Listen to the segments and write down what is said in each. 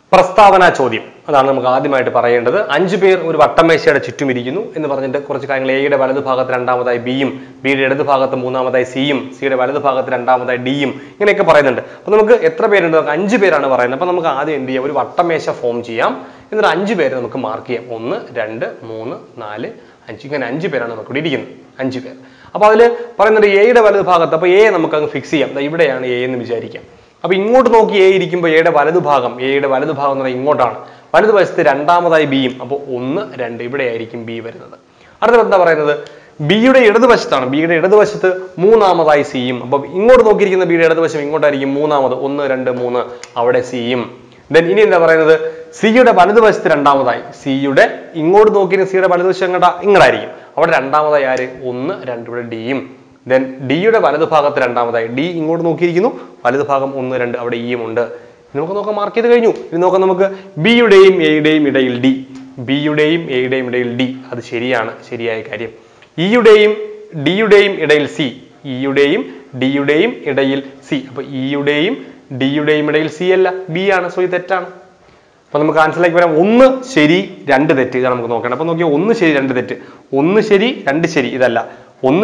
പ്രസ്താവന ചോദ്യം അതാണ് നമുക്ക് ആദ്യമായിട്ട് പറയേണ്ടത്. 5 പേർ ഒരു വട്ടമേശയുടെ ചുറ്റും ഇരിക്കുന്നു എന്ന് പറഞ്ഞിട്ട് കുറച്ച് കാര്യങ്ങൾ എയുടെ വലതുഭാഗത്ത് രണ്ടാമതായി ബിയും, ബിയുടെ ഇടതുഭാഗത്ത് മൂന്നാമതായി സിയും, സിയുടെ വലതുഭാഗത്ത് രണ്ടാമതായി ഡിയും, ഇങ്ങനെയൊക്കെ പറയുന്നുണ്ട്. അപ്പൊ നമുക്ക് എത്ര പേരുണ്ട്? നമുക്ക് 5 പേരാണ് പറയുന്നത്. അപ്പൊ നമുക്ക് ആദ്യം എന്ത് ചെയ്യാം? ഒരു വട്ടമേശ ഫോം ചെയ്യാം. എന്നിട്ട് 5 പേരെ നമുക്ക് മാർക്ക് ചെയ്യാം. 1 2 3 4 5 ഇങ്ങനെ 5 പേരാണ് നമുക്ക് ഇവിടെ ഇരിക്കുന്നത്. 5 പേർ. അപ്പൊ അതിൽ പറയുന്നുണ്ട് എയുടെ വലതുഭാഗത്ത്. അപ്പൊ എ നമുക്ക് അങ്ങ് ഫിക്സ് ചെയ്യാം. ഇവിടെയാണ് എ എന്ന് വിചാരിക്കാം. അപ്പൊ ഇങ്ങോട്ട് നോക്കി എ ഇരിക്കുമ്പോൾ എയുടെ വലതുഭാഗം എന്ന് പറഞ്ഞാൽ ഇങ്ങോട്ടാണ്. വലതുവശത്ത് രണ്ടാമതായി ബിയും. അപ്പോൾ 1 2 ഇവിടെ ആയിരിക്കും ബി വരുന്നത്. അടുത്ത എന്താ പറയുന്നത്? ബിയുടെ ഇടതുവശത്താണ്. ബിയുടെ ഇടതുവശത്ത് മൂന്നാമതായി സിയും. അപ്പൊ ഇങ്ങോട്ട് നോക്കിയിരിക്കുന്ന ബിയുടെ ഇടതുവശം ഇങ്ങോട്ടായിരിക്കും മൂന്നാമത്. 1 2 3 അവിടെ സിയും. ദെൻ ഇനി എന്താ പറയുന്നത്? സിയുടെ വലതുവശത്ത് രണ്ടാമതായി. സിയുടെ ഇങ്ങോട്ട് നോക്കിയിരുന്ന സിയുടെ വലതുവശം ഇങ്ങോട്ടായിരിക്കും. അവിടെ രണ്ടാമതായി ആര്? 1 2 ഇവിടെ ഡിയും. ദെൻ ഡിയുടെ വലതുഭാഗത്ത് രണ്ടാമതായി. ഡി ഇങ്ങോട്ട് നോക്കിയിരിക്കുന്നു. വലതുഭാഗം 1 2 അവിടെ ഇയും ഉണ്ട്. നമുക്ക് നോക്കാം, മാർക്ക് ചെയ്ത് കഴിഞ്ഞു. ഇനി നോക്കാം നമുക്ക് ബിയുടെയും എയുടെയും ഇടയിൽ ഡി. ബിയുടെയും എയുടെയും ഇടയിൽ ഡി. അത് ശരിയാണ്, ശരിയായ കാര്യം. ഇയുടെയും ഡിയുടെയും ഇടയിൽ സി. ഇയുടെയും ഡിയുടെയും ഇടയിൽ സി. അപ്പൊ ഇയുടെയും ഡിയുടെയും ഇടയിൽ സി അല്ല, ബി ആണ്. സോ ഇത് തെറ്റാണ്. അപ്പൊ നമുക്ക് ആൻസറിലേക്ക് വരാം. 1 ശരി 2 തെറ്റ്. ഇതാണ് നമുക്ക് നോക്കേണ്ടത്. അപ്പൊ നോക്കിയാൽ 1 ശരി 2 തെറ്റ്. 1 ശരി 2 ശരി ഇതല്ല. 1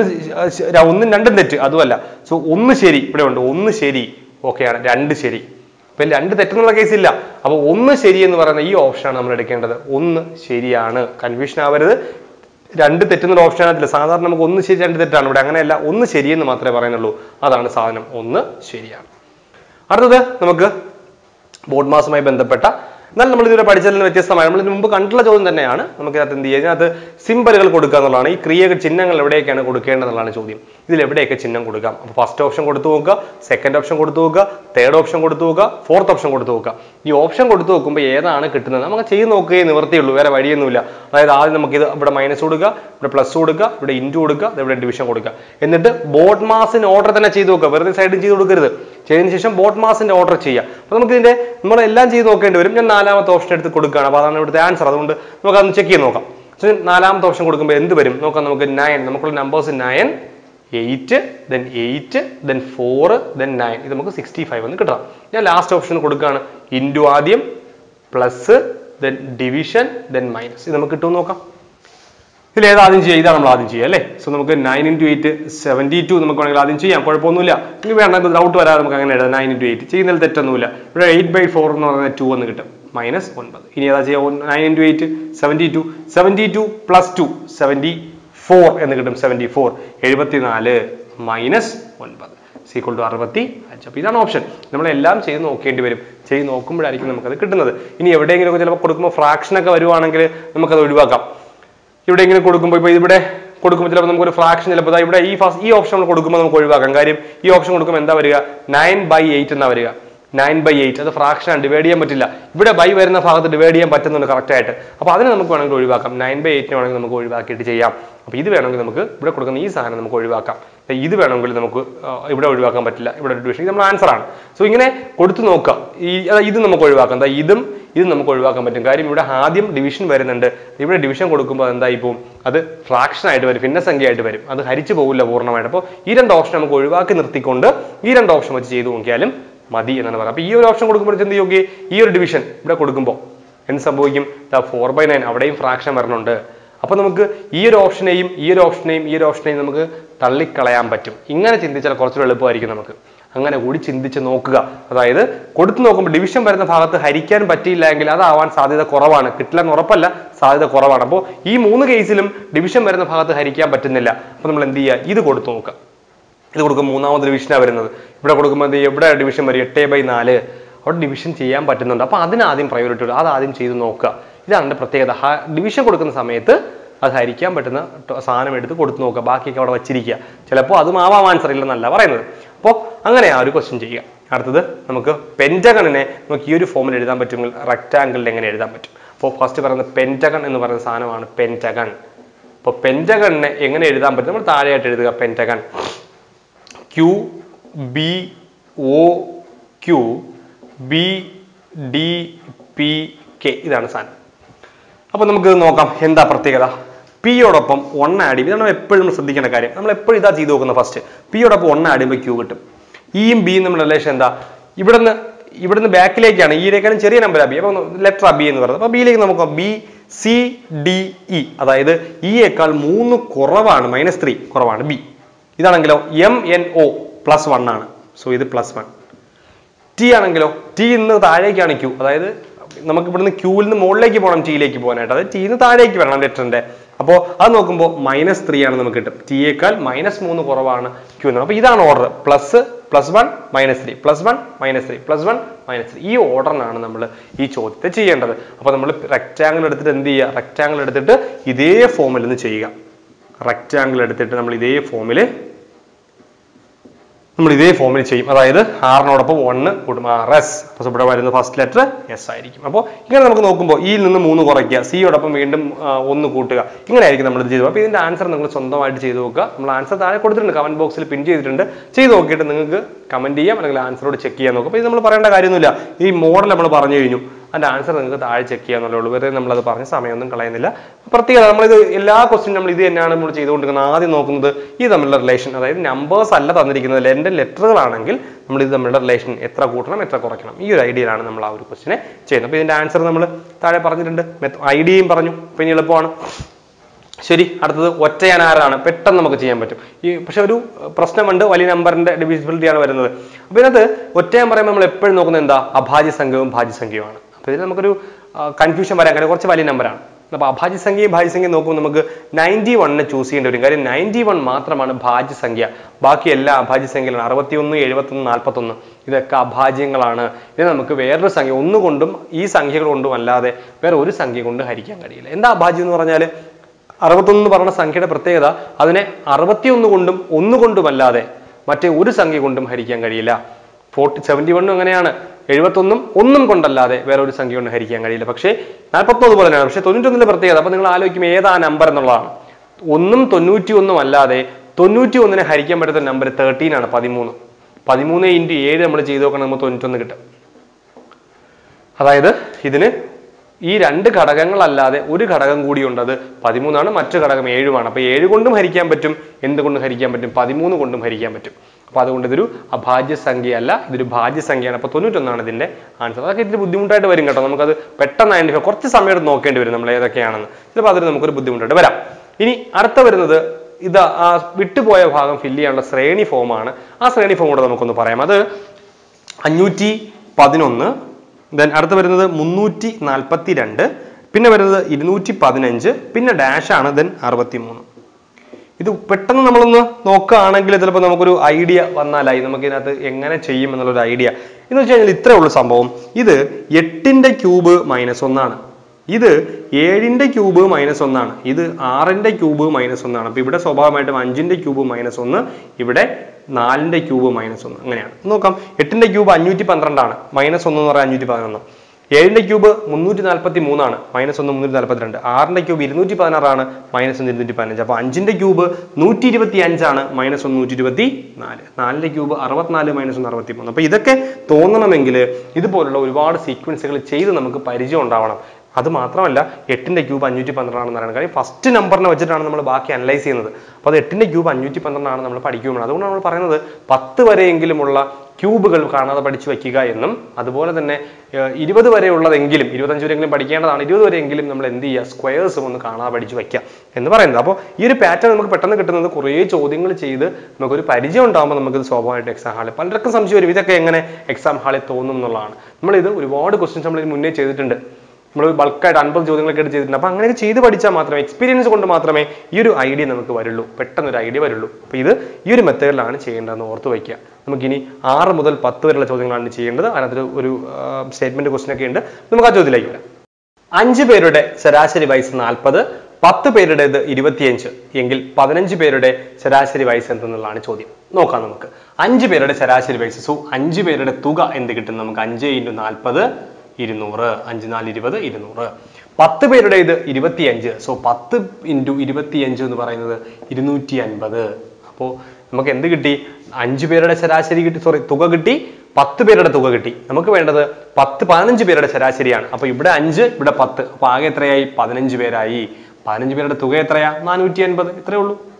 1 2 തെറ്റ് അതുമല്ല. സോ 1 ശരി ഇവിടെ ഉണ്ട്. 1 ശരി ഓക്കെയാണ്. 2 ശരി. അപ്പൊ 2 തെറ്റെന്നുള്ള കേസ് ഇല്ല. അപ്പൊ 1 ശരി എന്ന് പറയുന്ന ഈ ഓപ്ഷനാണ് നമ്മൾ എടുക്കേണ്ടത്. 1 ശരിയാണ്. കൺഫ്യൂഷൻ ആവരുത്. 2 തെറ്റെന്നുള്ള ഓപ്ഷൻ ആകത്തില്ല. സാധാരണ നമുക്ക് 1 ശരി 2 തെറ്റാണ്. ഇവിടെ അങ്ങനെയല്ല. 1 ശരിയെന്ന് മാത്രമേ പറയുന്നുള്ളൂ. അതാണ് സാധനം. 1 ശരിയാണ്. അടുത്തത് നമുക്ക് ബോർഡ് മാസുമായി ബന്ധപ്പെട്ട, എന്നാൽ നമ്മൾ ഇതുവരെ പഠിച്ചതിൽ നിന്ന് വ്യത്യസ്തമായി നമ്മൾ ഇതിന് മുമ്പ് കണ്ടുള്ള ചോദ്യം തന്നെയാണ്. നമുക്ക് ഇതിനകത്ത് എന്ത് ചെയ്യുക? ഇതിനകത്ത് സിമ്പലുകൾ കൊടുക്കുക എന്നുള്ളതാണ്. ഈ ക്രിയകൾ ചിഹ്നങ്ങൾ എവിടെയൊക്കെയാണ് കൊടുക്കേണ്ടതെന്നുള്ളതാണ് ചോദ്യം. ഇതിൽ എവിടെയൊക്കെ ചിഹ്നം കൊടുക്കാം? അപ്പോൾ ഫസ്റ്റ് ഓപ്ഷൻ കൊടുത്തു നോക്കുക, സെക്കൻഡ് ഓപ്ഷൻ കൊടുത്തു നോക്കുക, തേർഡ് ഓപ്ഷൻ കൊടുത്തു നോക്കുക, ഫോർത്ത് ഓപ്ഷൻ കൊടുത്തു നോക്കുക. ഈ ഓപ്ഷൻ കൊടുത്തു നോക്കുമ്പോൾ ഏതാണ് കിട്ടുന്നത് നമുക്ക് ചെയ്ത് നോക്കുകയേ നിവർത്തിയുള്ളൂ. വേറെ വഴിയൊന്നുമില്ല. അതായത് ആദ്യം നമുക്ക് ഇത് ഇവിടെ മൈനസ് കൊടുക്കുക, ഇവിടെ പ്ലസ് കൊടുക്കുക, ഇവിടെ ഇൻറ്റു കൊടുക്കുക, ഇവിടെ ഡിവിഷൻ കൊടുക്കുക. എന്നിട്ട് ബോർഡ് മാസിന് ഓർഡർ തന്നെ ചെയ്ത് നോക്കുക. വെറുതെ സൈഡിൽ ചെയ്ത് കൊടുക്കരുത്. ചെയ്തതിനു ശേഷം ബോർഡ് മാസിന്റെ ഓർഡർ ചെയ്യുക. അപ്പൊ നമുക്ക് ഇതിന്റെ നമ്മളെല്ലാം ചെയ്ത് നോക്കേണ്ടി വരും. ഞാൻ 4ാമത്തെ ഓപ്ഷൻ എടുത്ത് കൊടുക്കുകയാണ്. അപ്പൊ അതാണ് ഇവിടുത്തെ ആൻസർ. അതുകൊണ്ട് നമുക്ക് അതൊന്ന് ചെക്ക് ചെയ്ത് നോക്കാം. 4ാമത്തെ ഓപ്ഷൻ കൊടുക്കുമ്പോൾ എന്ത് വരും നോക്കാം. നമുക്ക് 9, നമുക്കുള്ള നമ്പേഴ്സ് 9 8 then 8 then 4 then 9. ഇത് നമുക്ക് 65 എന്ന് കിട്ടണം. ഞാൻ ലാസ്റ്റ് ഓപ്ഷൻ കൊടുക്കുകയാണ്. ഇൻറ്റു ആദ്യം, plus, then division, then minus. ഇത് നമുക്ക് കിട്ടുമെന്ന് നോക്കാം. ഇതിൽ ഏതാദ്യം ചെയ്യുക? ഇതാണ് നമ്മൾ ആദ്യം ചെയ്യുക അല്ലേ. സോ നമുക്ക് 9 × 8 72 നമുക്ക് വേണമെങ്കിൽ ആദ്യം ചെയ്യാം. കുഴപ്പമൊന്നുമില്ല. ഇനി വേണ്ട ഡൗട്ട് വരാതെ നമുക്ക് അങ്ങനെ എഴുതാം. 9 × 8 ചെയ്യുന്നതിൽ തെറ്റൊന്നുമില്ല. ഇവിടെ 8/4 എന്ന് പറയുന്നത് 2 എന്ന് കിട്ടും. -9. ഇനി ഏതാ ചെയ്യുക? 9 × 8 72. 72 + 2 74 എന്ന് കിട്ടും. 74 74 - 9 = 65. അപ്പൊ ഇതാണ് ഓപ്ഷൻ. നമ്മളെല്ലാം ചെയ്ത് നോക്കേണ്ടി വരും. ചെയ്ത് നോക്കുമ്പോഴായിരിക്കും നമുക്കത് കിട്ടുന്നത്. ഇനി എവിടെയെങ്കിലും ചിലപ്പോൾ കൊടുക്കുമ്പോൾ ഫ്രാക്ഷനൊക്കെ വരുവാണെങ്കിൽ നമുക്കത് ഒഴിവാക്കാം. ഇവിടെയെങ്കിലും കൊടുക്കുമ്പോൾ ഇപ്പോൾ ഇവിടെ കൊടുക്കുമ്പോൾ ചിലപ്പോൾ നമുക്കൊരു ഫ്രാക്ഷൻ ചിലപ്പോൾ ഇവിടെ ഈ ഓപ്ഷൻ കൊടുക്കുമ്പോൾ നമുക്ക് ഒഴിവാക്കാം. കാര്യം ഈ ഓപ്ഷൻ കൊടുക്കുമ്പോൾ എന്താ വരിക? 9/8 എന്നാ വരിക. 9/8 അത് ഫ്രാക്ഷൻ ഡിവൈഡ് ചെയ്യാൻ പറ്റില്ല. ഇവിടെ ബൈ വരുന്ന ഭാഗത്ത് ഡിവൈഡ് ചെയ്യാൻ പറ്റുന്നുണ്ട് കറക്റ്റ് ആയിട്ട്. അപ്പോൾ അതിന് നമുക്ക് വേണമെങ്കിൽ ഒഴിവാക്കാം. 9/8 വേണമെങ്കിൽ നമുക്ക് ഒഴിവാക്കിയിട്ട് ചെയ്യാം. അപ്പോൾ ഇത് വേണമെങ്കിൽ നമുക്ക് ഇവിടെ കൊടുക്കുന്ന ഈ സാധനം നമുക്ക് ഒഴിവാക്കാം. ഇത് വേണമെങ്കിൽ നമുക്ക് ഇവിടെ ഒഴിവാക്കാൻ പറ്റില്ല. ഇവിടെ ഡിവിഷൻ ഇത് നമ്മുടെ ആൻസർ ആണ്. സോ ഇങ്ങനെ കൊടുത്തു നോക്കാം. ഇത് നമുക്ക് ഒഴിവാക്കാം. ഇതും നമുക്ക് ഒഴിവാക്കാൻ പറ്റും. കാര്യം ഇവിടെ ആദ്യം ഡിവിഷൻ വരുന്നുണ്ട്. ഇവിടെ ഡിവിഷൻ കൊടുക്കുമ്പോൾ എന്തായി പോകും? അത് ഫ്രാക്ഷൻ ആയിട്ട് വരും, ഭിന്നസംഖ്യയായിട്ട് വരും. അത് ഹരിച്ചു പോകില്ല പൂർണ്ണമായിട്ട്. അപ്പോൾ ഈ 2 ഓപ്ഷൻ നമുക്ക് ഒഴിവാക്കി നിർത്തിക്കൊണ്ട് ഈ 2 ഓപ്ഷൻ വെച്ച് ചെയ്ത് നോക്കിയാലും മതി എന്നാണ് പറയുന്നത്. അപ്പോൾ ഈ ഒരു ഓപ്ഷൻ കൊടുക്കുമ്പോൾ എന്ത് ചെയ്യും? ഈ ഒരു ഡിവിഷൻ ഇവിടെ കൊടുക്കുമ്പോൾ എന്ത് സംഭവിക്കും? 4/9 അവിടെയും ഫ്രാക്ഷൻ വരണുണ്ട്. അപ്പൊ നമുക്ക് ഈ ഒരു ഓപ്ഷനെയും നമുക്ക് തള്ളിക്കളയാൻ പറ്റും. ഇങ്ങനെ ചിന്തിച്ചാൽ കുറച്ചുകൂടി എളുപ്പമായിരിക്കും നമുക്ക്. അങ്ങനെ കൂടി ചിന്തിച്ച് നോക്കുക. അതായത് കൊടുത്തു നോക്കുമ്പോൾ ഡിവിഷൻ വരുന്ന ഭാഗത്ത് ഹരിക്കാൻ പറ്റിയില്ല എങ്കിൽ അതാവാൻ സാധ്യത കുറവാണ്. കിട്ടില്ല എന്ന് ഉറപ്പല്ല, സാധ്യത കുറവാണ്. അപ്പോൾ ഈ 3 കേസിലും ഡിവിഷൻ വരുന്ന ഭാഗത്ത് ഹരിക്കാൻ പറ്റുന്നില്ല. അപ്പൊ നമ്മൾ എന്ത് ചെയ്യുക? ഇത് കൊടുത്തു നോക്കുക. ഇത് കൊടുക്കുമ്പോൾ 3ാമത് ഡിവിഷനാണ് വരുന്നത്. ഇവിടെ കൊടുക്കുമ്പോൾ എവിടെ ഡിവിഷൻ വരും? 8/4 അവിടെ ഡിവിഷൻ ചെയ്യാൻ പറ്റുന്നുണ്ട്. അപ്പൊ അതിനാദ്യം പ്രയോറിറ്റി ഉള്ളൂ. അതാദ്യം ചെയ്ത് നോക്കുക. ഇതാണ് എൻ്റെ പ്രത്യേകത. ഡിവിഷൻ കൊടുക്കുന്ന സമയത്ത് അത് ഹരിക്കാൻ പറ്റുന്ന സാധനം എടുത്ത് കൊടുത്തു നോക്കുക. ബാക്കിയൊക്കെ അവിടെ വെച്ചിരിക്കുക. ചിലപ്പോൾ അതും ആവാം ആൻസർ ഇല്ലെന്നല്ല പറയുന്നത്. അപ്പോൾ അങ്ങനെ ആ ഒരു ക്വസ്റ്റ്യൻ ചെയ്യുക. അടുത്തത് നമുക്ക് പെന്റഗണിനെ നമുക്ക് ഈ ഒരു ഫോമിൽ എഴുതാൻ പറ്റുമെങ്കിൽ റെക്ടാങ്കിളിൽ എങ്ങനെ എഴുതാൻ പറ്റും? അപ്പോൾ ഫസ്റ്റ് പറയുന്നത് പെന്റഗൺ എന്ന് പറയുന്ന സാധനമാണ് പെന്റഗൺ. അപ്പോൾ പെന്റഗണിനെ എങ്ങനെ എഴുതാൻ പറ്റും? നമ്മൾ താഴെയായിട്ട് എഴുതുക. പെന്റഗൺ QBOQ BDPK ഇതാണ് സാധനം. അപ്പോൾ നമുക്ക് നോക്കാം എന്താ പ്രത്യേകത. പിയോടൊപ്പം 1 ആഡ് ചെയ്യും. ഇതാണ് എപ്പോഴും നമ്മൾ ശ്രദ്ധിക്കേണ്ട കാര്യം. നമ്മൾ എപ്പോഴും ഇതാ ചെയ്ത് നോക്കുന്നത്. ഫസ്റ്റ് പിയോടൊപ്പം 1 ആഡ് ചെയ്യുമ്പോൾ Q കിട്ടും. ഇയും ബിയും നമ്മുടെ റിലേഷൻ എന്താ? ഇവിടുന്ന് ഇവിടുന്ന് ബാക്കിലേക്കാണ്, ഈയിലേക്കാളും ചെറിയ നമ്പർ ബി. അപ്പോൾ ലെറ്റർ ബി എന്ന് പറയുന്നത്. അപ്പോൾ ബിയിലേക്ക് നമുക്ക് ബി സി ഡി ഇ, അതായത് ഇയേക്കാൾ 3 കുറവാണ്, -3 കുറവാണ് ബി. ഇതാണെങ്കിലോ MNO +1 ആണ്. സോ ഇത് +1. ടി ആണെങ്കിലോ ടി ഇന്ന് താഴേക്കാണ് ക്യൂ, അതായത് നമുക്ക് ഇവിടുന്ന് ക്യൂവിൽ നിന്ന് മുകളിലേക്ക് പോകണം ടിയിലേക്ക് പോകാനായിട്ട്, അതായത് ടിന്ന് താഴേക്ക് വരണം ലെറ്ററിന്റെ. അപ്പോൾ അത് നോക്കുമ്പോൾ -3 ആണ് നമുക്ക് കിട്ടും. ടിയേക്കാൾ -3 കുറവാണ് ക്യൂ എന്ന്. അപ്പോൾ ഇതാണ് ഓർഡർ, +1 -3 +1 -3 +1 -3. ഈ ഓർഡറിനാണ് നമ്മൾ ഈ ചോദ്യത്തെ ചെയ്യേണ്ടത്. അപ്പോൾ നമ്മൾ റെക്റ്റാങ്കിൾ എടുത്തിട്ട് എന്ത് ചെയ്യുക, റെക്റ്റാങ്കിൾ എടുത്തിട്ട് ഇതേ ഫോമിൽ നിന്ന് ചെയ്യുക. റെക്റ്റാങ്കിൾ എടുത്തിട്ട് നമ്മൾ ഇതേ ഫോമിൽ ചെയ്യും. അതായത് ആറിനോടൊപ്പം 1 കൂടും, RS. അപ്പോൾ ഇവിടെ വരുന്ന ഫസ്റ്റ് ലെറ്റർ എസ് ആയിരിക്കും. അപ്പോൾ ഇങ്ങനെ നമുക്ക് നോക്കുമ്പോൾ ഇയിൽ നിന്ന് 3 കുറയ്ക്കുക, സിയോടൊപ്പം വീണ്ടും 1 കൂട്ടുക, ഇങ്ങനെയായിരിക്കും നമ്മൾ ഇത് ചെയ്തു. അപ്പോൾ ഇതിന്റെ ആൻസർ നിങ്ങൾ സ്വന്തമായിട്ട് ചെയ്ത് നോക്കുക. നമ്മൾ ആൻസർ താഴെ കൊടുത്തിട്ടുണ്ട്, കമന്റ് ബോക്സിൽ പിൻ ചെയ്തിട്ടുണ്ട്. ചെയ്ത് നോക്കിയിട്ട് നിങ്ങൾക്ക് കമന്റ് ചെയ്യാം, അല്ലെങ്കിൽ ആൻസറോട് ചെക്ക് ചെയ്യാൻ നോക്കുക. അപ്പോൾ ഇത് നമ്മൾ പറയേണ്ട കാര്യമൊന്നുമില്ല, ഈ മോഡൽ നമ്മൾ പറഞ്ഞു കഴിഞ്ഞു. അതിന്റെ ആൻസർ നിങ്ങൾക്ക് താഴെ ചെക്ക് ചെയ്യാന്നുള്ളേ ഉള്ളൂ. വെറുതെ നമ്മളത് പറഞ്ഞ സമയമൊന്നും കളയുന്നില്ല. പ്രത്യേകത നമ്മളിത് എല്ലാ ക്വസ്റ്റ്യനും നമ്മൾ ഇത് തന്നെയാണ് നമ്മൾ ചെയ്തുകൊണ്ടിരിക്കുന്നത്. ആദ്യം നോക്കുന്നത് ഈ തമ്മിലുള്ള റിലേഷൻ, അതായത് നമ്പേഴ്സ് അല്ല തന്നിരിക്കുന്നത്, എൻ്റെ ലെറ്ററുകളാണെങ്കിൽ നമ്മൾ ഇത് തമ്മിലുള്ള റിലേഷൻ എത്ര കൂട്ടണം എത്ര കുറയ്ക്കണം, ഈ ഒരു ഐഡിയയിലാണ് നമ്മൾ ആ ഒരു ക്വസ്റ്റിനെ ചെയ്യുന്നത്. അപ്പോൾ ഇതിന്റെ ആൻസർ നമ്മൾ താഴെ പറഞ്ഞിട്ടുണ്ട്, ഐഡിയയും പറഞ്ഞു. പിന്നെ എളുപ്പമാണ്. ശരി, അടുത്തത് ഒറ്റയാൻ ആരാണ്, പെട്ടെന്ന് നമുക്ക് ചെയ്യാൻ പറ്റും. പക്ഷെ ഒരു പ്രശ്നമുണ്ട്, വലിയ നമ്പറിന്റെ ഡിവിസിബിലിറ്റി ആണ് വരുന്നത്. അപ്പോൾ ഇതിനകത്ത് ഒറ്റയാൻ പറയുമ്പോൾ നമ്മൾ എപ്പോഴും നോക്കുന്നത് എന്താ, അഭാജ്യ സംഖ്യവും ഭാജ്യസംഖ്യയുമാണ്. അപ്പോൾ ഇതിൽ നമുക്കൊരു കൺഫ്യൂഷൻ വരാൻ കാര്യം കുറച്ച് വലിയ നമ്പറാണ്. അപ്പോൾ അഭാജ്യസംഖ്യയും ഭാജ്യസംഖ്യയും നോക്കുമ്പോൾ നമുക്ക് 91 ചൂസ് ചെയ്യേണ്ടി വരും. കാര്യം 91 മാത്രമാണ് ഭാജ്യസംഖ്യ, ബാക്കി എല്ലാ അഭാജ്യസംഖ്യകളാണ്. 61, 71, 41 ഇതൊക്കെ അഭാജ്യങ്ങളാണ്. ഇത് നമുക്ക് വേറൊരു സംഖ്യ ഒന്നുകൊണ്ടും ഈ സംഖ്യകൾ കൊണ്ടും അല്ലാതെ വേറെ ഒരു സംഖ്യ കൊണ്ട് ഹരിക്കാൻ കഴിയില്ല. എന്താ അഭാജ്യം എന്ന് പറഞ്ഞാൽ 61 എന്ന് പറയുന്ന സംഖ്യയുടെ പ്രത്യേകത, അതിനെ 61 കൊണ്ടും ഒന്നുകൊണ്ടുമല്ലാതെ മറ്റേ ഒരു സംഖ്യ കൊണ്ടും ഹരിക്കാൻ കഴിയില്ല. 71 അങ്ങനെയാണ്, 71 ഒന്നും കൊണ്ടല്ലാതെ വേറെ ഒരു സംഖ്യ കൊണ്ട് ഹരിക്കാൻ കഴിയില്ല. പക്ഷേ 41 പോലെ തന്നെയാണ്. പക്ഷേ 91ന്റെ പ്രത്യേകത, അപ്പൊ നിങ്ങൾ ആലോചിക്കും ഏതാ നമ്പർ എന്നുള്ളതാണ്. 1ഉം 91 അല്ലാതെ 91നെ ഹരിക്കാൻ പറ്റുന്ന നമ്പർ 13 ആണ്, 13. 13 × 7 നമ്മൾ ചെയ്ത് നോക്കണം, നമുക്ക് 91 കിട്ടും. അതായത് ഇതിന് ഈ 2 ഘടകങ്ങളല്ലാതെ ഒരു ഘടകം കൂടിയുണ്ട്, അത് 13 ആണ്, മറ്റു ഘടകം 7 അപ്പൊ 7 കൊണ്ടും ഹരിക്കാൻ പറ്റും. എന്തുകൊണ്ട് ഹരിക്കാൻ പറ്റും? 13 കൊണ്ടും ഹരിക്കാൻ പറ്റും. അപ്പൊ അതുകൊണ്ട് ഇതൊരു അഭാജ്യ സംഖ്യയല്ല, ഇതൊരു ഭാജ്യസംഖ്യയാണ്. അപ്പൊ 91 ഇതിന്റെ ആൻസർ. അതൊക്കെ ഇത്തിരി ബുദ്ധിമുട്ടായിട്ട് വരും കേട്ടോ, നമുക്കത് പെട്ടെന്ന് ഐഡന്റിഫൈ, കുറച്ച് സമയം എടുത്ത് നോക്കേണ്ടി വരും നമ്മൾ ഏതൊക്കെയാണെന്ന്. ചിലപ്പോൾ അതിന് നമുക്കൊരു ബുദ്ധിമുട്ടായിട്ട് വരാം. ഇനി അടുത്ത വരുന്നത് ഇത് ആ വിട്ടുപോയ ഭാഗം ഫില്ല് ചെയ്യാനുള്ള ശ്രേണി ഫോമാണ്. ആ ശ്രേണി ഫോം കൂടെ നമുക്കൊന്ന് പറയാം. അത് 511, ദെൻ അടുത്ത് വരുന്നത് 342, പിന്നെ വരുന്നത് 215, പിന്നെ ഡാഷ് ആണ്, ദെൻ 63. ഇത് പെട്ടെന്ന് നമ്മളൊന്ന് നോക്കുകയാണെങ്കിൽ ചിലപ്പോൾ നമുക്കൊരു ഐഡിയ വന്നാലായി, നമുക്ക് ഇതിനകത്ത് എങ്ങനെ ചെയ്യും എന്നുള്ളൊരു ഐഡിയ എന്ന് വെച്ച് കഴിഞ്ഞാൽ ഇത്രേ ഉള്ളൂ സംഭവം. ഇത് 8ന്റെ ക്യൂബ് -1, ഇത് 7ന്റെ ക്യൂബ് -1, ഇത് 6ന്റെ ക്യൂബ് -1. അപ്പൊ ഇവിടെ സ്വാഭാവികമായിട്ടും 5ന്റെ ക്യൂബ് -1, ഇവിടെ 4ന്റെ ക്യൂബ് -1. അങ്ങനെയാണ് നോക്കാം. 8ന്റെ ക്യൂബ് 512 ആണ്, -1 എന്ന് പറയാൻ 511. 7ന്റെ ക്യൂബ് 343 ആണ്, -1 342. 6ന്റെ ക്യൂബ് 216 ആണ്, -1 215. അപ്പൊ 5ന്റെ ക്യൂബ് 125 ആണ്, -1 124. 4ന്റെ ക്യൂബ് 64, -1 63. അപ്പൊ ഇതൊക്കെ തോന്നണമെങ്കിൽ ഇതുപോലുള്ള ഒരുപാട് സീക്വൻസുകൾ ചെയ്ത് നമുക്ക് പരിചയം ഉണ്ടാവണം. അത് മാത്രമല്ല 8ന്റെ ക്യൂബ് 512 ആണെന്ന് പറയുന്നത്. കാര്യം ഫസ്റ്റ് നമ്പറിനെ വെച്ചിട്ടാണ് നമ്മൾ ബാക്കി അനലൈസ് ചെയ്യുന്നത്. അപ്പോൾ അത് 8ന്റെ ക്യൂബ് 512 ആണ് നമ്മൾ പഠിക്കുകയാണ്. അതുകൊണ്ട് നമ്മൾ പറയുന്നത് 10 വരെയെങ്കിലുമുള്ള ക്യൂബുകൾ കാണാതെ പഠിച്ചു വയ്ക്കുക എന്നും, അതുപോലെ തന്നെ 20 വരെയുള്ളതെങ്കിലും 25 വരെയെങ്കിലും പഠിക്കേണ്ടതാണ്, 20 വരെയെങ്കിലും നമ്മൾ എന്ത് ചെയ്യുക, സ്ക്വയേഴ്സും ഒന്ന് കാണാതെ പഠിച്ചു വയ്ക്കുക എന്ന് പറയുന്നത്. അപ്പോൾ ഈ ഒരു പാറ്റേൺ നമുക്ക് പെട്ടെന്ന് കിട്ടുന്നത് കുറേ ചോദ്യങ്ങൾ ചെയ്ത് നമുക്കൊരു പരിചയം ഉണ്ടാകുമ്പോൾ നമുക്കിത് സ്വാഭാവികമായിട്ട് എക്സാം ഹാളിൽ പലർക്കും സംശയം വരും, ഇതൊക്കെ എങ്ങനെ എക്സാം ഹാളിൽ തോന്നും എന്നുള്ളതാണ്. നമ്മളിത് ഒരുപാട് ക്വസ്റ്റ്യൻസ് നമ്മൾ മുന്നേ ചെയ്തിട്ടുണ്ട്. നമ്മൾ ബൾക്കായിട്ട് 50 ചോദ്യങ്ങളൊക്കെ എടുത്ത് ചെയ്തിട്ടുണ്ട്. അപ്പൊ അങ്ങനെയൊക്കെ ചെയ്ത് പഠിച്ചാൽ മാത്രമേ, എക്സ്പീരിയൻസ് കൊണ്ട് മാത്രമേ ഈ ഒരു ഐഡിയ നമുക്ക് വരുള്ളൂ, പെട്ടെന്നൊരു ഐഡിയ വരുള്ളൂ. അപ്പൊ ഇത് ഈ ഒരു മെത്തേഡിലാണ് ചെയ്യേണ്ടതെന്ന് ഓർത്ത് വയ്ക്കുക. നമുക്കിനി 6 മുതൽ 10 വരെയുള്ള ചോദ്യങ്ങളാണ് ചെയ്യേണ്ടത്. അതിനകത്തൊരു ഒരു സ്റ്റേറ്റ്മെന്റ് ക്വസ്റ്റ്യൻ ഒക്കെ ഉണ്ട്. നമുക്ക് ആ ചോദ്യത്തിലേക്ക് വരാം. 5 പേരുടെ ശരാശരി വയസ്സ് 40, 10 പേരുടേത് 25 എങ്കിൽ 15 പേരുടെ ശരാശരി വയസ്സ് എന്തെന്നുള്ളതാണ് ചോദ്യം. നോക്കാം നമുക്ക്. 5 പേരുടെ ശരാശരി വയസ്സ്, സോ 5 പേരുടെ തുക എന്ത് കിട്ടും നമുക്ക്? 5 × 40 200, 5 4 20 200. 10 പേരുടെ ഇത് 25, സോ 10 × 25 എന്ന് പറയുന്നത് 250. അപ്പോൾ നമുക്ക് എന്ത് കിട്ടി? 5 പേരുടെ ശരാശരി കിട്ടി, തുക കിട്ടി, 10 പേരുടെ തുക കിട്ടി. നമുക്ക് വേണ്ടത് 15 പേരുടെ ശരാശരിയാണ്. അപ്പൊ ഇവിടെ 5, ഇവിടെ 10, അപ്പൊ ആകെ എത്രയായി? 15 പേരായി. 15 പേരുടെ തുക എത്രയാ? 450. ഇത്രയേ ഉള്ളൂ.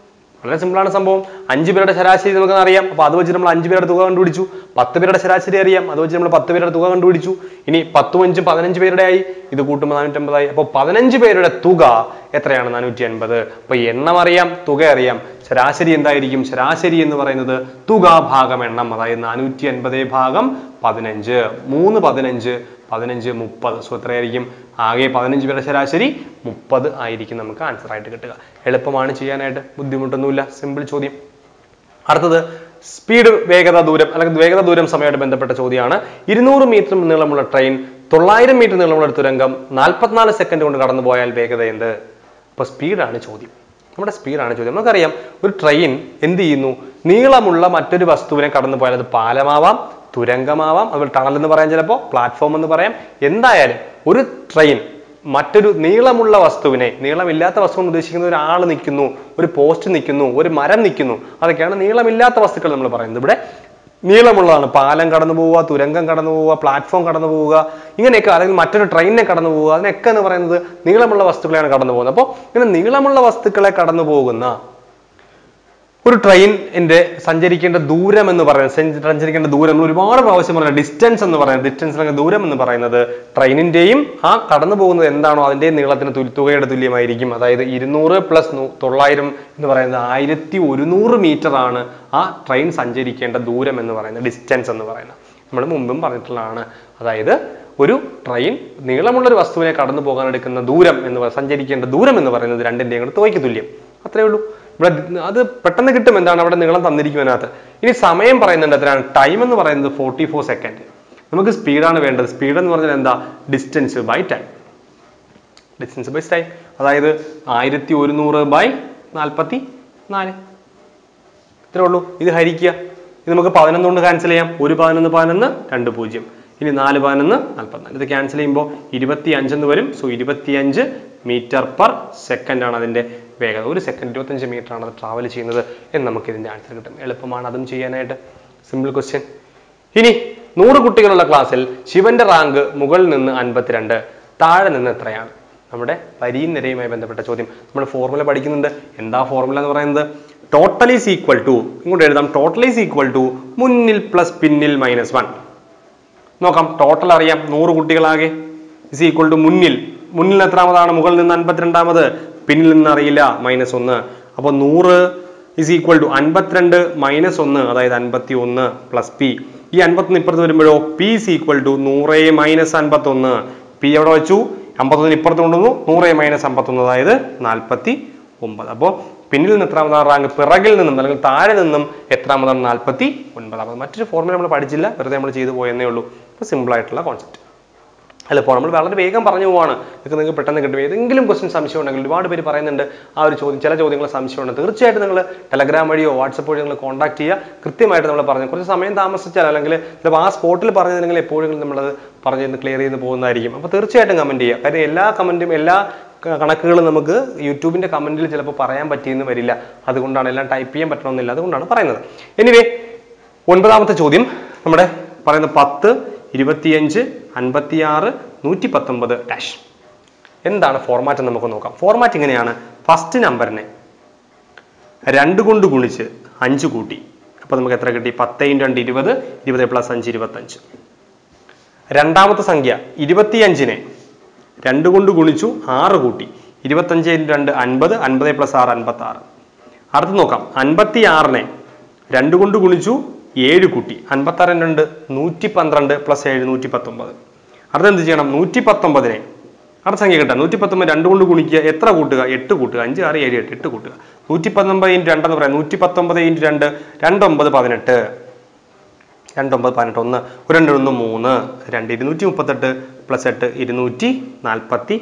വളരെ സിമ്പിളാണ് സംഭവം. 5 പേരുടെ ശരാശരി നമുക്ക് അറിയാം. അപ്പോൾ അത് വെച്ച് നമ്മൾ 5 പേരുടെ തുക കണ്ടുപിടിച്ചു. 10 പേരുടെ ശരാശരി അറിയാം. അത് വെച്ച് നമ്മൾ 10 പേരുടെ തുക കണ്ടുപിടിച്ചു. ഇനി 10 5 15 പേരുടെ ആയി. ഇത് കൂട്ടുമ്പോൾ 450 ആയി. അപ്പോൾ 15 പേരുടെ തുക എത്രയാണ്? 450. അപ്പോൾ എണ്ണം അറിയാം, തുക അറിയാം. ശരാശരി എന്തായിരിക്കും? ശരാശരി എന്ന് പറയുന്നത് തുക ഭാഗം എണ്ണം. അതായത് 450 ഭാഗം 15. 3 15 15 30. സോ എത്രയായിരിക്കും? ആകെ 15 പേരുടെ ശരാശരി 30 ആയിരിക്കും നമുക്ക് ആൻസർ ആയിട്ട് കിട്ടുക. എളുപ്പമാണ് ചെയ്യാനായിട്ട്, ബുദ്ധിമുട്ടൊന്നുമില്ല. സിമ്പിൾ ചോദ്യം. അടുത്തത് സ്പീഡ്, വേഗത, ദൂരം അല്ലെങ്കിൽ വേഗത ദൂരം സമയമായിട്ട് ബന്ധപ്പെട്ട ചോദ്യമാണ്. 200 മീറ്റർ നീളമുള്ള ട്രെയിൻ 900 മീറ്റർ നീളമുള്ള ഒരു തുരങ്കം 44 സെക്കൻഡ് കൊണ്ട് കടന്നു പോയാൽ വേഗത എന്ത്? അപ്പോൾ സ്പീഡാണ് ചോദ്യം. നമ്മുടെ സ്പീഡാണ് ചോദ്യം. നമുക്കറിയാം ഒരു ട്രെയിൻ എന്ത് ചെയ്യുന്നു? നീളമുള്ള മറ്റൊരു വസ്തുവിനെ കടന്നു പോയാൽ അത് പാലമാവാം, തുരങ്കമാവാം, അതുപോലെ ടണൽ എന്ന് പറയാം, ചിലപ്പോൾ പ്ലാറ്റ്ഫോം എന്ന് പറയാം. എന്തായാലും ഒരു ട്രെയിൻ മറ്റൊരു നീളമുള്ള വസ്തുവിനെ, നീളമില്ലാത്ത വസ്തു എന്ന് ഉദ്ദേശിക്കുന്നത് ഒരാൾ നിൽക്കുന്നു, ഒരു പോസ്റ്റ് നിൽക്കുന്നു, ഒരു മരം നിൽക്കുന്നു, അതൊക്കെയാണ് നീളമില്ലാത്ത വസ്തുക്കൾ നമ്മൾ പറയുന്നത്. ഇവിടെ നീളമുള്ളതാണ്. പാലം കടന്നു പോവുക, തുരങ്കം കടന്നു പോവുക, പ്ലാറ്റ്ഫോം കടന്നു പോവുക, ഇങ്ങനെയൊക്കെ, അല്ലെങ്കിൽ മറ്റൊരു ട്രെയിനിനെ കടന്നു പോവുക, അതിനൊക്കെ എന്ന് പറയുന്നത് നീളമുള്ള വസ്തുക്കളെയാണ് കടന്നു പോകുന്നത്. അപ്പോൾ ഇങ്ങനെ നീളമുള്ള വസ്തുക്കളെ കടന്നു പോകുന്ന ഒരു ട്രെയിനിന്റെ സഞ്ചരിക്കേണ്ട ദൂരം എന്ന് പറയുന്നത്, സഞ്ചരിക്കേണ്ട ദൂരം നമ്മൾ ഒരുപാട് പ്രാവശ്യം പറയുന്നത് ഡിസ്റ്റൻസ് എന്ന് പറയുന്നത്, ഡിസ്റ്റൻസ് അല്ലെങ്കിൽ ദൂരം എന്ന് പറയുന്നത് ട്രെയിനിന്റെയും ആ കടന്നു പോകുന്നത് എന്താണോ അതിന്റെ നീളത്തിന് തുകയുടെ തുല്യമായിരിക്കും. അതായത് 200 + 900 എന്ന് പറയുന്നത് 1100 മീറ്റർ ആണ് ആ ട്രെയിൻ സഞ്ചരിക്കേണ്ട ദൂരം എന്ന് പറയുന്നത്, ഡിസ്റ്റൻസ് എന്ന് പറയുന്നത്. നമ്മൾ മുമ്പും പറഞ്ഞിട്ടുള്ളതാണ്. അതായത് ഒരു ട്രെയിൻ നീളമുള്ള ഒരു വസ്തുവിനെ കടന്നു പോകാൻ എടുക്കുന്ന ദൂരം എന്ന് സഞ്ചരിക്കേണ്ട ദൂരം എന്ന് പറയുന്നത് രണ്ടിന്റെയും കൂടെ തുകയ്ക്ക് തുല്യം. അത്രേ ഉള്ളൂ. ഇവിടെ അത് പെട്ടെന്ന് കിട്ടും. എന്താണ് അവിടെ നീളം തന്നിരിക്കും അതിനകത്ത്. ഇനി സമയം പറയുന്നുണ്ട് എത്രയാണ്? ടൈം എന്ന് പറയുന്നത് 44 സെക്കൻഡ്. നമുക്ക് സ്പീഡാണ് വേണ്ടത്. സ്പീഡ് എന്ന് പറഞ്ഞാൽ എന്താ? Distance by time. Distance by time. അതായത് 1100/44. ഇത്രേ ഉള്ളൂ. ഇത് ഹരിക്കുക. ഇത് നമുക്ക് 11 കൊണ്ട് ക്യാൻസൽ ചെയ്യാം. 1 11 11 2 0. ഇനി 4 11 44. ഇത് ക്യാൻസൽ ചെയ്യുമ്പോൾ 25 എന്ന് വരും. സോ 25 മീറ്റർ/സെക്കൻഡ് ആണ് അതിന്റെ വേഗത. ഒരു സെക്കൻഡ് 25 മീറ്റർ ആണ് അത് ട്രാവൽ ചെയ്യുന്നത് എന്ന് നമുക്ക് ഇതിന്റെ ആൻസർ കിട്ടും. എളുപ്പമാണ് അതും ചെയ്യാനായിട്ട്. Simple question. ഇനി 100 കുട്ടികളുള്ള ക്ലാസ്സിൽ ശിവന്റെ റാങ്ക് മുകളിൽ നിന്ന് 52, താഴെ നിന്ന് എത്രയാണ്? നമ്മുടെ വരിയും നിരയുമായി ബന്ധപ്പെട്ട ചോദ്യം. നമ്മൾ ഫോർമുല പഠിക്കുന്നുണ്ട്. എന്താ ഫോർമുല എന്ന് പറയുന്നത്? ടോട്ടൽ ഈസ് ഈക്വൽ ടു, ഇങ്ങോട്ട് എഴുതാം, ടോട്ടൽ ഈസ് ഈക്വൽ ടു മുന്നിൽ പ്ലസ് പിന്നിൽ -1. നോക്കാം. ടോട്ടൽ അറിയാം, 100 കുട്ടികളാകെ ഇസ് ഈക്വൽ ടു മുന്നിൽ എത്രാമതാണ്? മുകളിൽ നിന്ന് 52ാമത്, പിന്നിൽ നിന്ന് അറിയില്ല, -1. അപ്പോൾ 100 ഇസ് ഈക്വൽ ടു 52 -1, അതായത് 51 പ്ലസ് പി. ഈ 51 ഇപ്പുറത്ത് വരുമ്പോഴോ പി ഇസ് ഈക്വൽ ടു 100 - 51. പി എവിടെ വെച്ചു? 51 ഇപ്പുറത്ത് കൊണ്ടുവന്നു, 100 - 51, അതായത് 49. അപ്പോൾ പിന്നിൽ നിന്ന് എത്രാമതാണ് റാങ്ക്? പിറകിൽ നിന്നും അല്ലെങ്കിൽ താഴെ നിന്നും എത്രാമതാണ്? 49. മറ്റൊരു ഫോർമുല നമ്മൾ പഠിച്ചില്ല, വെറുതെ നമ്മൾ ചെയ്തു പോയെന്നേ ഉള്ളൂ. അപ്പോൾ സിമ്പിൾ ആയിട്ടുള്ള കോൺസെപ്റ്റ്. അല്ല, ഇപ്പോൾ നമ്മൾ വളരെ വേഗം പറഞ്ഞു പോവാണ്. ഇതൊക്കെ നിങ്ങൾക്ക് പെട്ടെന്ന് കിട്ടും. ഏതെങ്കിലും ക്വസ്റ്റ്യൻ സംശയം ഉണ്ടെങ്കിൽ ഒരുപാട് പേര് പറയുന്നുണ്ട് ആ ഒരു ചോദ്യം, ചില ചോദ്യങ്ങൾ സംശയമുണ്ട്. തീർച്ചയായിട്ടും നിങ്ങൾ ടെലഗ്രാം വഴിയോ വാട്സപ്പ് വഴിയോ നിങ്ങൾ കോൺടാക്ട് ചെയ്യുക. കൃത്യമായിട്ട് നമ്മൾ പറഞ്ഞു, കുറച്ച് സമയം താമസിച്ചാൽ അല്ലെങ്കിൽ ചിലപ്പോൾ ആ സ്പോട്ടിൽ പറഞ്ഞിരുന്നെങ്കിൽ എപ്പോഴും നമ്മളത് പറഞ്ഞിരുന്ന് ക്ലിയർ ചെയ്ത് പോകുന്നതായിരിക്കും. അപ്പോൾ തീർച്ചയായിട്ടും കമൻറ്റ് ചെയ്യുക. കാര്യം എല്ലാ കമൻറ്റും എല്ലാ കണക്കുകളും നമുക്ക് യൂട്യൂബിൻ്റെ കമൻറ്റിൽ ചിലപ്പോൾ പറയാൻ പറ്റിയെന്ന് വരില്ല. അതുകൊണ്ടാണ്, എല്ലാം ടൈപ്പ് ചെയ്യാൻ പറ്റണമെന്നില്ല, അതുകൊണ്ടാണ് പറയുന്നത്. എനിവേ 9ാമത്തെ ചോദ്യം നമ്മുടെ പറയുന്നത് 10, 25, 56, 119 ഡാഷ്. എന്താണ് ഫോർമാറ്റ് എന്ന് നമുക്ക് നോക്കാം. ഫോർമാറ്റ് ഇങ്ങനെയാണ്. ഫസ്റ്റ് നമ്പറിനെ 2 കൊണ്ട് ഗുണിച്ച് 5 കൂട്ടി. അപ്പോൾ നമുക്ക് എത്ര കിട്ടി? 10 × 2 20, 20 + 5 25. രണ്ടാമത്തെ സംഖ്യ 25നെ 2 കൊണ്ട് ഗുണിച്ചു 6 കൂട്ടി. 25 × 2 50, 50 + 6 56. അടുത്ത് നോക്കാം. 56നെ 2 കൊണ്ട് ഗുണിച്ചു 7 കൂട്ടി. 56 × 2 112 + 7 119. അടുത്ത എന്ത് ചെയ്യണം? 119നെ അടുത്ത സംഖ്യ കിട്ടാം. 119 2 കൊണ്ട് ഗുണിക്കുക. എത്ര കൂട്ടുക? 8 കൂട്ടുക. 5 6 7 8 8 കൂട്ടുക. 119 × 2 എന്ന് പറയാം. 119 × 2 29 18. 29 18. 1 1 2 3 2 238 + 8 246.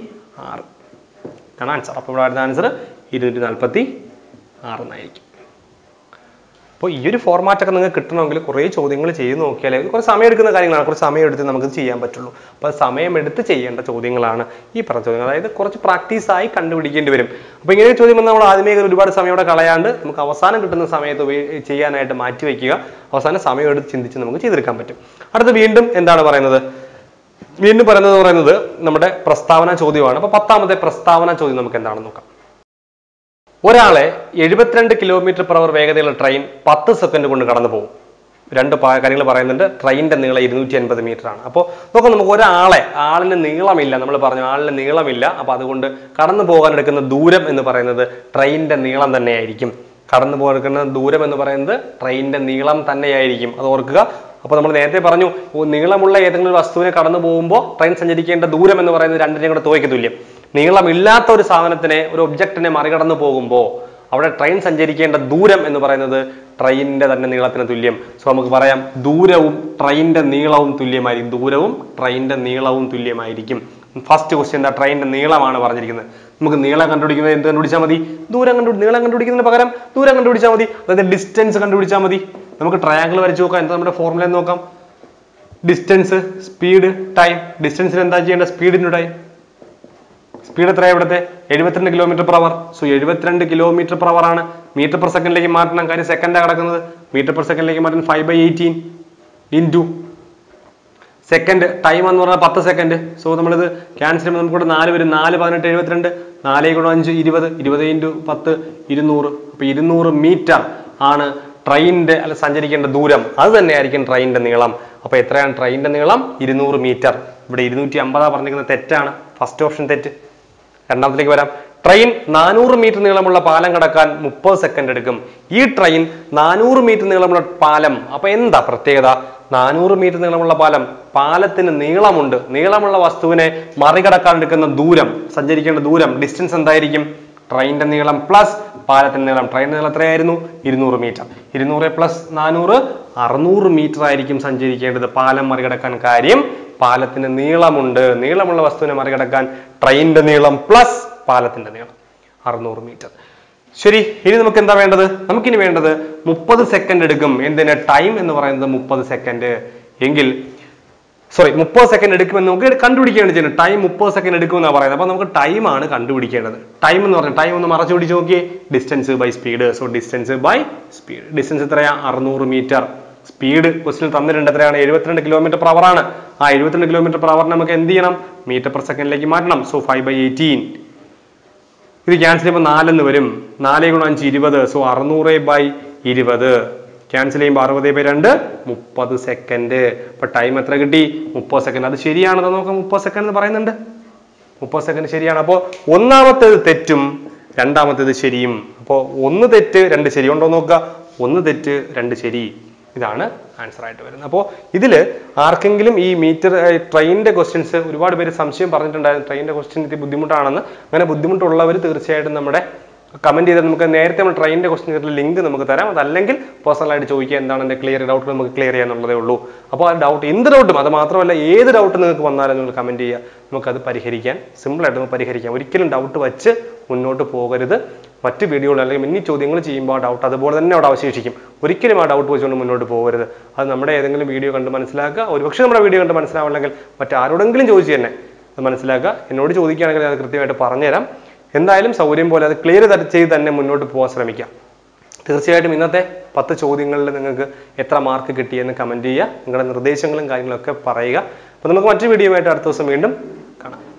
ഇതാണ് ആൻസർ. അപ്പോൾ ഇവിടെ വരുന്ന ആൻസർ 246 എന്നായിരിക്കും. അപ്പോൾ ഈ ഒരു ഫോർമാറ്റൊക്കെ നിങ്ങൾക്ക് കിട്ടണമെങ്കിൽ കുറേ ചോദ്യങ്ങൾ ചെയ്ത് നോക്കിയാലേ, കുറച്ച് സമയം എടുക്കുന്ന കാര്യങ്ങളാണ്. കുറച്ച് സമയം എടുത്ത് നമുക്ക് ചെയ്യാൻ പറ്റുള്ളൂ. അപ്പോൾ സമയമെടുത്ത് ചെയ്യേണ്ട ചോദ്യങ്ങളാണ് ഈ പറഞ്ഞ ചോദ്യങ്ങൾ. അതായത് കുറച്ച് പ്രാക്ടീസായി കണ്ടുപിടിക്കേണ്ടി വരും. അപ്പോൾ ഇങ്ങനെ ചോദ്യം വന്ന് നമ്മൾ ആദ്യമേ ഒരുപാട് സമയം ഇവിടെ കളയാണ്ട് നമുക്ക് അവസാനം കിട്ടുന്ന സമയത്ത് ചെയ്യാനായിട്ട് മാറ്റി വയ്ക്കുക. അവസാനം സമയം എടുത്ത് ചിന്തിച്ച് നമുക്ക് ചെയ്തെടുക്കാൻ പറ്റും. അടുത്ത് വീണ്ടും എന്താണ് പറയുന്നത്? വീണ്ടും പറയുന്നത് നമ്മുടെ പ്രസ്താവന ചോദ്യമാണ്. അപ്പോൾ 10ാമത്തെ പ്രസ്താവന ചോദ്യം നമുക്ക് എന്താണെന്ന് നോക്കാം. ഒരാളെ 72 km/h വേഗതയുള്ള ട്രെയിൻ 10 സെക്കൻഡ് കൊണ്ട് കടന്നു പോകും. രണ്ട് കാര്യങ്ങൾ പറയുന്നുണ്ട്. ട്രെയിനിന്റെ നീളം 250 മീറ്റർ ആണ്. അപ്പോൾ നമുക്ക് ആളിന് നീളമില്ല, നമ്മൾ പറഞ്ഞു ആളിന് നീളമില്ല. അപ്പൊ അതുകൊണ്ട് കടന്നു പോകാൻ എടുക്കുന്ന ദൂരം എന്ന് പറയുന്നത് ട്രെയിനിന്റെ നീളം തന്നെയായിരിക്കും. കടന്നു പോകാൻ ദൂരം എന്ന് പറയുന്നത് ട്രെയിനിന്റെ നീളം തന്നെയായിരിക്കും. അത് ഓർക്കുക. അപ്പോൾ നമ്മൾ നേരത്തെ പറഞ്ഞു നീളമുള്ള ഏതെങ്കിലും വസ്തുവിനെ കടന്നു പോകുമ്പോൾ ട്രെയിൻ സഞ്ചരിക്കേണ്ട ദൂരം എന്ന് പറയുന്നത് രണ്ടിനെയും കൂടെ തുകയ്ക്ക് തുല്യം. നീളമില്ലാത്ത ഒരു സാധനത്തിനെ, ഒരു ഒബ്ജക്റ്റിനെ മറികടന്നു പോകുമ്പോൾ അവിടെ ട്രെയിൻ സഞ്ചരിക്കേണ്ട ദൂരം എന്ന് പറയുന്നത് ട്രെയിനിന്റെ തന്നെ നീളത്തിന് തുല്യം. സോ നമുക്ക് പറയാം ദൂരവും ട്രെയിനിന്റെ നീളവും തുല്യമായിരിക്കും. ദൂരവും ട്രെയിനിന്റെ നീളവും തുല്യമായിരിക്കും. ഫസ്റ്റ് ക്വസ്റ്റ്യൻ എന്താ? ട്രെയിനിന്റെ നീളമാണ് പറഞ്ഞിരിക്കുന്നത്. നമുക്ക് നീളം കണ്ടുപിടിക്കുന്നത് എന്ത് കണ്ടുപിടിച്ചാൽ മതി? നീളം കണ്ടുപിടിക്കുന്നതിന് പകരം ദൂരം കണ്ടുപിടിച്ചാൽ മതി. അതായത് ഡിസ്റ്റൻസ് കണ്ടുപിടിച്ചാൽ മതി. നമുക്ക് ട്രയാങ്കിൾ വരച്ച് നോക്കാം. എന്താ നമ്മുടെ ഫോർമുല എന്ന് നോക്കാം. Distance, speed, time. ഡിസ്റ്റൻസിന് എന്താ ചെയ്യേണ്ടത്? സ്പീഡിന് ടൈം. സ്പീഡ് എത്രയാണ് ഇവിടുത്തെ? 72 km/h. സോ 72 km/h ആണ്. മീറ്റർ പെർ സെക്കൻഡിലേക്ക് മാറ്റണം. കാര്യം സെക്കൻഡാണ് കിടക്കുന്നത്. മീറ്റർ പെർ സെക്കൻഡിലേക്ക് മാറ്റാൻ 5/18 ഇൻറ്റു സെക്കൻഡ്. ടൈം എന്ന് പറഞ്ഞാൽ 10 സെക്കൻഡ്. സോ നമ്മളിത് ക്യാൻസൽ ചെയ്യുമ്പോൾ നമുക്കിവിടെ 4 വരും. 4, 18, 72. 4 × 5 20. 20 × 10 200. അപ്പൊ 200 മീറ്റർ ആണ് ട്രെയിനിന്റെ സഞ്ചരിക്കേണ്ട ദൂരം. അത് തന്നെയായിരിക്കും ട്രെയിനിന്റെ നീളം. അപ്പൊ എത്രയാണ് ട്രെയിനിന്റെ നീളം? 200 മീറ്റർ. ഇവിടെ 250 പറഞ്ഞിരിക്കുന്നത് തെറ്റാണ്. ഫസ്റ്റ് ഓപ്ഷൻ തെറ്റ്. രണ്ടാമത്തിലേക്ക് വരാം. ട്രെയിൻ 400 മീറ്റർ നീളമുള്ള പാലം കടക്കാൻ 30 സെക്കൻഡ് എടുക്കും. ഈ ട്രെയിൻ 400 മീറ്റർ നീളമുള്ള പാലം. അപ്പൊ എന്താ പ്രത്യേകത? 400 മീറ്റർ നീളമുള്ള പാലം. പാലത്തിന് നീളമുണ്ട്. നീളമുള്ള വസ്തുവിനെ മറികടക്കാൻ എടുക്കുന്ന ദൂരം, സഞ്ചരിക്കേണ്ട ദൂരം, ഡിസ്റ്റൻസ് എന്തായിരിക്കും? ട്രെയിനിന്റെ നീളം പ്ലസ് പാലത്തിന്റെ നീളം. ട്രെയിനിന്റെ നീളം എത്രയായിരുന്നു? 200 മീറ്റർ. 200 + 400 600 മീറ്റർ ആയിരിക്കും സഞ്ചരിക്കേണ്ടത് പാലം മറികടക്കാൻ. കാര്യം പാലത്തിന് നീളമുണ്ട്. നീളമുള്ള വസ്തുവിനെ മറികടക്കാൻ ട്രെയിനിന്റെ നീളം പ്ലസ് പാലത്തിന്റെ നീളം 600 മീറ്റർ. ശരി, ഇനി നമുക്ക് എന്താ വേണ്ടത്? നമുക്കിനി വേണ്ടത് 30 സെക്കൻഡ് എടുക്കും. എന്തിന്? ടൈം എന്ന് പറയുന്നത് 30 സെക്കൻഡ് എങ്കിൽ 30 സെക്കൻഡ് എടുക്കുമെന്ന് നമുക്ക് കണ്ടുപിടിക്കുകയാണ് ചെയ്യുന്നത്. ടൈം 30 സെക്കൻഡ് എടുക്കുമെന്നാണ് പറയുന്നത്. അപ്പൊ നമുക്ക് ടൈമാണ് കണ്ടുപിടിക്കേണ്ടത്. ടൈം എന്ന് പറഞ്ഞാൽ ടൈം ഒന്ന് മറച്ചു പിടിച്ച് നോക്കിയേ. Distance by speed. So distance by speed. Distance എത്രയാ? 600 മീറ്റർ. സ്പീഡ് ക്വസ്റ്റിൽ തന്നിട്ടുണ്ട്. എത്രയാണ്? 72 km/h ആണ്. ആ 72 km/h നമുക്ക് എന്ത് ചെയ്യണം? മീറ്റർ പെർ സെക്കൻഡിലേക്ക് മാറ്റണം. സോ 5/18. ഇത് ക്യാൻസൽ ചെയ്യുമ്പോൾ 4 എന്ന് വരും. 4 × 5 20. സോ 600/20. ക്യാൻസൽ ചെയ്യുമ്പോൾ 60/2 30 സെക്കൻഡ്. അപ്പൊ ടൈം എത്ര കിട്ടി? 30 സെക്കൻഡ്. അത് ശരിയാണെന്ന് നോക്കാം. 30 സെക്കൻഡ് എന്ന് പറയുന്നുണ്ട്. 30 സെക്കൻഡ് ശരിയാണ്. അപ്പോൾ ഒന്നാമത്തേത് തെറ്റും രണ്ടാമത്തേത് ശരിയും. അപ്പോൾ 1 തെറ്റ് 2 ശരി ഉണ്ടോ നോക്കുക. 1 തെറ്റ് 2 ശരി. ഇതാണ് ആൻസർ ആയിട്ട് വരുന്നത്. അപ്പോൾ ഇതിൽ ആർക്കെങ്കിലും ഈ ട്രെയിനിന്റെ ക്വസ്റ്റ്യൻസ് ഒരുപാട് പേര് സംശയം പറഞ്ഞിട്ടുണ്ടായിരുന്നു. ട്രെയിനിന്റെ ക്വസ്റ്റ്യൻ ഇത് ബുദ്ധിമുട്ടാണെന്ന്. അങ്ങനെ ബുദ്ധിമുട്ടുള്ളവർ തീർച്ചയായിട്ടും നമ്മുടെ കമന്റ് ചെയ്താൽ നമുക്ക് നേരത്തെ നമ്മൾ ട്രെയിനിന്റെ ക്വസ്റ്റ്യൻ ലിങ്ക് നമുക്ക് തരാം. അതല്ലെങ്കിൽ പേഴ്സണലായിട്ട് ചോദിക്കുക. എന്താണ് എൻ്റെ ഡൗട്ട് നമുക്ക് ക്ലിയർ ചെയ്യാനുള്ളതേ ഉള്ളൂ. അപ്പോൾ ആ ഡൗട്ട് എന്ത് ഡൗട്ടും, അത് മാത്രമല്ല ഏത് ഡൗട്ട് നിങ്ങൾക്ക് വന്നാലും നിങ്ങൾ കമന്റ് ചെയ്യുക. നമുക്കത് പരിഹരിക്കാൻ സിമ്പിളായിട്ട് നമുക്ക് പരിഹരിക്കാം. ഒരിക്കലും ഡൗട്ട് വെച്ച് മുന്നോട്ട് പോകരുത്. മറ്റ് വീഡിയോകൾ അല്ലെങ്കിൽ മിനി ചോദ്യങ്ങൾ ചെയ്യുമ്പോൾ ആ ഡൗട്ട് അതുപോലെ തന്നെ അവിടെ അവശേഷിക്കും. ഒരിക്കലും ആ ഡൗട്ട് വെച്ചുകൊണ്ട് മുന്നോട്ട് പോകരുത്. അത് നമ്മുടെ ഏതെങ്കിലും വീഡിയോ കണ്ട് മനസ്സിലാക്കുക. ഒരുപക്ഷെ നമ്മുടെ വീഡിയോ കണ്ട് മനസ്സിലാവില്ലെങ്കിൽ മറ്റാരോടെങ്കിലും ചോദിച്ചു തന്നെ അത് മനസ്സിലാക്കുക. എന്നോട് ചോദിക്കുകയാണെങ്കിൽ അത് കൃത്യമായിട്ട് പറഞ്ഞുതരാം. എന്തായാലും സൗകര്യം പോലെ അത് ക്ലിയർ ചെയ്ത് തന്നെ മുന്നോട്ട് പോകാൻ ശ്രമിക്കാം. തീർച്ചയായിട്ടും ഇന്നത്തെ 10 ചോദ്യങ്ങളിൽ നിങ്ങൾക്ക് എത്ര മാർക്ക് കിട്ടിയെന്ന് കമന്റ് ചെയ്യുക. നിങ്ങളുടെ നിർദ്ദേശങ്ങളും കാര്യങ്ങളൊക്കെ പറയുക. അപ്പോൾ നമുക്ക് മറ്റൊരു വീഡിയോ ആയിട്ട് അടുത്ത ദിവസം വീണ്ടും കാണാം.